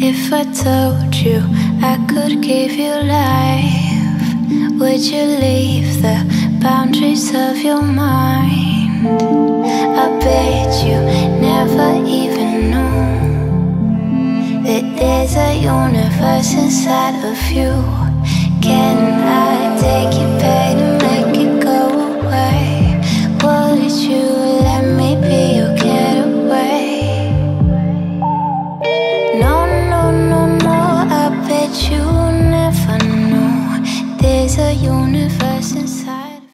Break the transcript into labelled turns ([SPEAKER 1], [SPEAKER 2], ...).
[SPEAKER 1] If I told you I could give you life, would you leave the boundaries of your mind? I bet you never even knew that there's a universe inside of you. Can